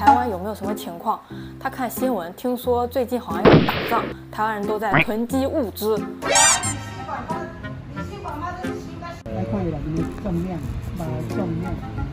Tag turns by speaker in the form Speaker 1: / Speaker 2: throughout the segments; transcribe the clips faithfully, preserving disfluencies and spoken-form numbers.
Speaker 1: 台湾有没有什么情况？他看新闻，听说最近好像要打仗，台湾人都在囤积物资。
Speaker 2: 来看一下你们重量，把重量。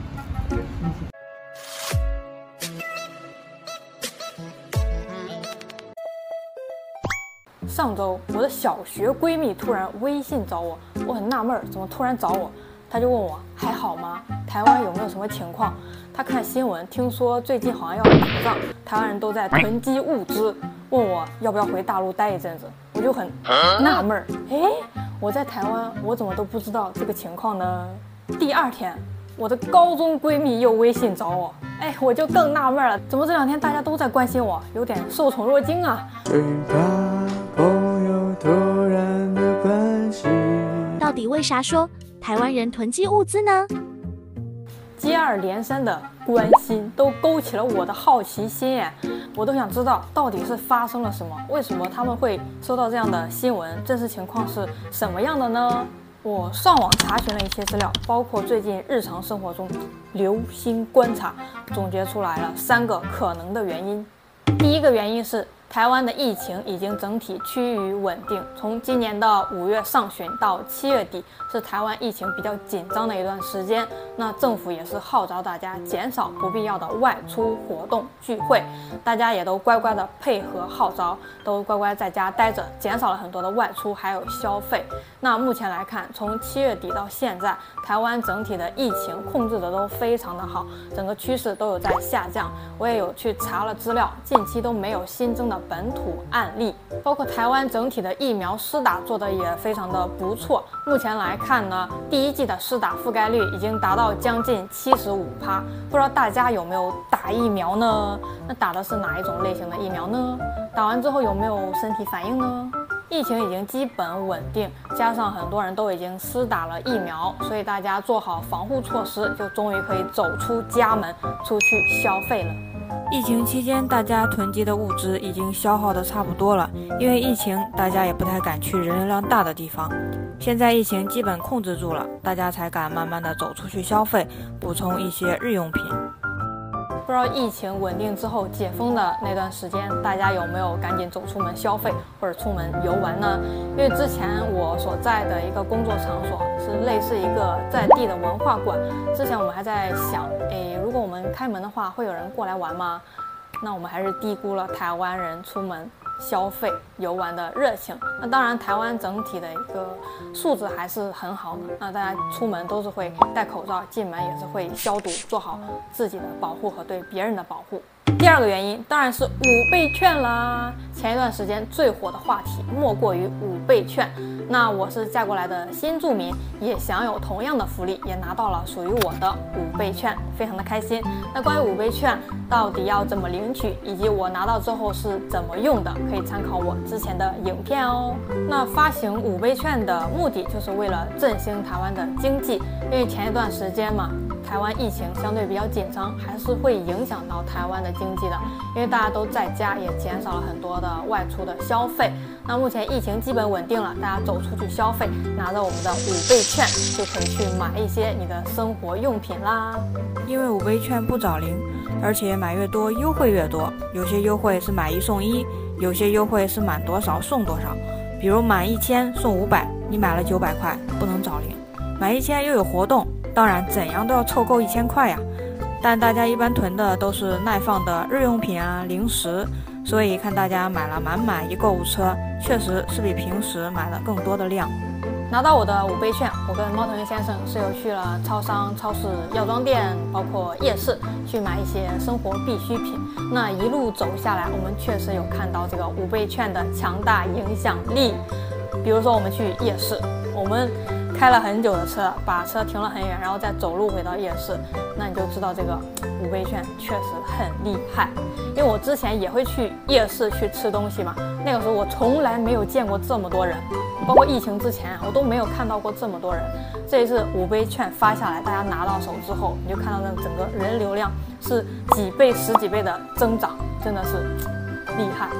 Speaker 1: 上周我的小学闺蜜突然微信找我，我很纳闷儿，怎么突然找我？她就问我还好吗？台湾有没有什么情况？她看新闻，听说最近好像要打仗，台湾人都在囤积物资，问我要不要回大陆待一阵子。我就很纳闷儿，哎，我在台湾，我怎么都不知道这个情况呢？第二天，我的高中闺蜜又微信找我，哎，我就更纳闷了，怎么这两天大家都在关心我，有点受宠若惊啊。
Speaker 3: 最怕朋友突然的关心。
Speaker 4: 到底为啥说台湾人囤积物资呢？
Speaker 1: 接二连三的关心都勾起了我的好奇心耶，我都想知道到底是发生了什么，为什么他们会收到这样的新闻，真实情况是什么样的呢？我上网查询了一些资料，包括最近日常生活中留心观察，总结出来了三个可能的原因。第一个原因是台湾的疫情已经整体趋于稳定，从今年的五月上旬到七月底是台湾疫情比较紧张的一段时间，那政府也是号召大家减少不必要的外出活动聚会，大家也都乖乖的配合号召，都乖乖在家待着，减少了很多的外出还有消费。那目前来看，从七月底到现在，台湾整体的疫情控制的都非常的好，整个趋势都有在下降。我也有去查了资料，近期都没有新增的本土案例，包括台湾整体的疫苗施打做的也非常的不错。目前来看呢，第一剂的施打覆盖率已经达到将近七十五趴。不知道大家有没有打疫苗呢？那打的是哪一种类型的疫苗呢？打完之后有没有身体反应呢？疫情已经基本稳定，加上很多人都已经施打了疫苗，所以大家做好防护措施，就终于可以走出家门，出去消费了。疫情期间，大家囤积的物资已经消耗的差不多了，因为疫情，大家也不太敢去人流量大的地方。现在疫情基本控制住了，大家才敢慢慢的走出去消费，补充一些日用品。不知道疫情稳定之后解封的那段时间，大家有没有赶紧走出门消费或者出门游玩呢？因为之前我所在的一个工作场所是类似一个在地的文化馆，之前我们还在想，诶，如果我们开门的话，会有人过来玩吗？那我们还是低估了台湾人出门消费游玩的热情。那当然，台湾整体的一个素质还是很好的。那大家出门都是会戴口罩，进门也是会消毒，做好自己的保护和对别人的保护。第二个原因当然是五倍券啦。前一段时间最火的话题莫过于五倍券。那我是嫁过来的新住民，也享有同样的福利，也拿到了属于我的五倍券，非常的开心。那关于五倍券到底要怎么领取，以及我拿到之后是怎么用的，可以参考我之前的影片哦。那发行五倍券的目的就是为了振兴台湾的经济，因为前一段时间嘛，台湾疫情相对比较紧张，还是会影响到台湾的经济的，因为大家都在家，也减少了很多的外出的消费。那目前疫情基本稳定了，大家走出去消费，拿着我们的五倍券就可以去买一些你的生活用品啦。因为五倍券不找零，而且买越多优惠越多，有些优惠是买一送一，有些优惠是满多少送多少。比如满一千送五百，你买了九百块不能找零，买一千又有活动，当然怎样都要凑够一千块呀。但大家一般囤的都是耐放的日用品啊、零食，所以看大家买了满满一购物车，确实是比平时买了更多的量。拿到我的五倍券，我跟猫头鹰先生是有去了超商、超市、药妆店，包括夜市，去买一些生活必需品。那一路走下来，我们确实有看到这个五倍券的强大影响力。比如说我们去夜市，我们开了很久的车，把车停了很远，然后再走路回到夜市，那你就知道这个五倍券确实很厉害。因为我之前也会去夜市去吃东西嘛，那个时候我从来没有见过这么多人，包括疫情之前我都没有看到过这么多人。这一次五倍券发下来，大家拿到手之后，你就看到那整个人流量是几倍、十几倍的增长，真的是厉害。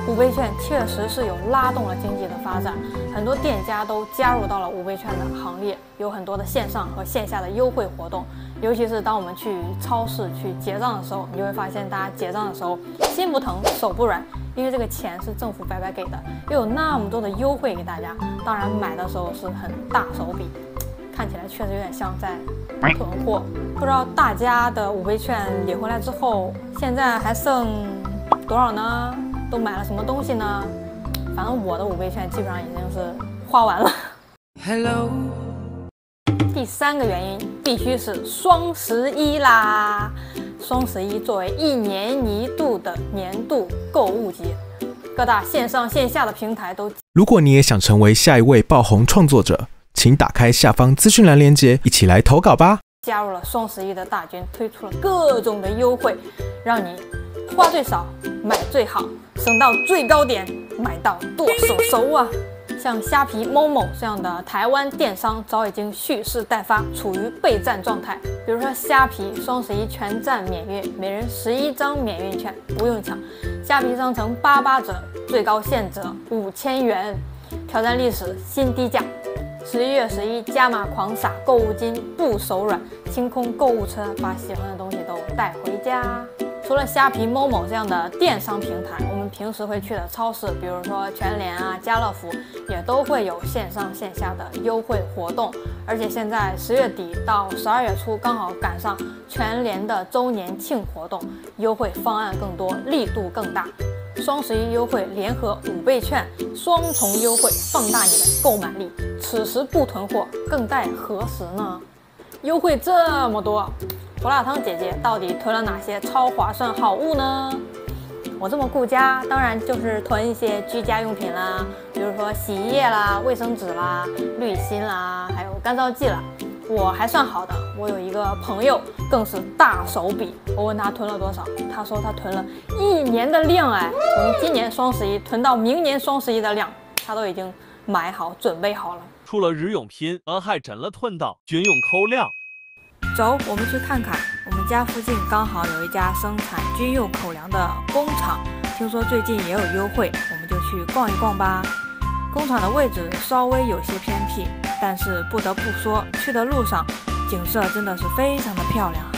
Speaker 1: 五倍券确实是有拉动了经济的发展，很多店家都加入到了五倍券的行列，有很多的线上和线下的优惠活动。尤其是当我们去超市去结账的时候，你就会发现大家结账的时候心不疼手不软，因为这个钱是政府白白给的，又有那么多的优惠给大家，当然买的时候是很大手笔，看起来确实有点像在囤货。不知道大家的五倍券领回来之后，现在还剩多少呢？都买了什么东西呢？反正我的五倍券基本上已经是花完了。Hello。第三个原因必须是双十一啦！双十一作为一年一度的年度购物节，各大线上线下的平台都。
Speaker 5: 如果你也想成为下一位爆红创作者，请打开下方资讯栏链接，一起来投稿吧！
Speaker 1: 加入了双十一的大军，推出了各种的优惠，让你花最少，买最好，省到最高点，买到剁手手啊！像虾皮、某某这样的台湾电商早已经蓄势待发，处于备战状态。比如说虾皮双十一全站免运，每人十一张免运券，不用抢。虾皮商城八八折，最高现折五千元，挑战历史新低价。十一月十一加码狂撒购物金，不手软，清空购物车，把喜欢的东西都带回家。除了虾皮、某某这样的电商平台，我们平时会去的超市，比如说全联啊、家乐福，也都会有线上线下的优惠活动。而且现在十月底到十二月初，刚好赶上全联的周年庆活动，优惠方案更多，力度更大。双十一优惠联合五倍券，双重优惠，放大你的购买力。此时不囤货，更待何时呢？优惠这么多，胡辣汤姐姐到底囤了哪些超划算好物呢？我这么顾家，当然就是囤一些居家用品啦，比如说洗衣液啦、卫生纸啦、滤芯啦，还有干燥剂啦。我还算好的，我有一个朋友更是大手笔。我问他囤了多少，他说他囤了一年的量，哎，从今年双十一囤到明年双十一的量，他都已经买好准备好了。
Speaker 6: 除了日用品，俺还真了囤到军用口粮。
Speaker 1: 走，我们去看看。我们家附近刚好有一家生产军用口粮的工厂，听说最近也有优惠，我们就去逛一逛吧。工厂的位置稍微有些偏僻，但是不得不说，去的路上景色真的是非常的漂亮。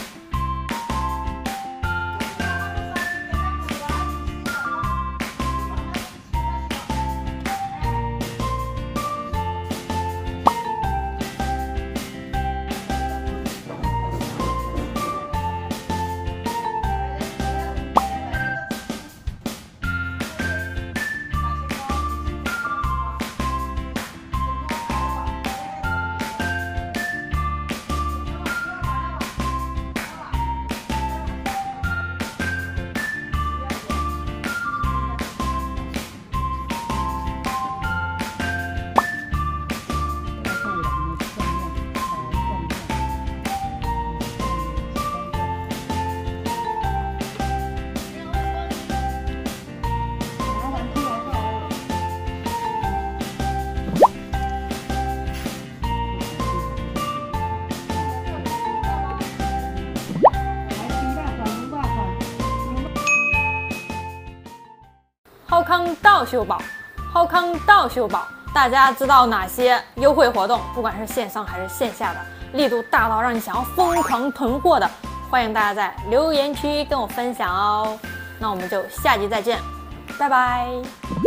Speaker 1: 好康到秀宝，好康到秀宝，大家知道哪些优惠活动？不管是线上还是线下的，力度大到让你想要疯狂囤货的，欢迎大家在留言区跟我分享哦。那我们就下集再见，拜拜。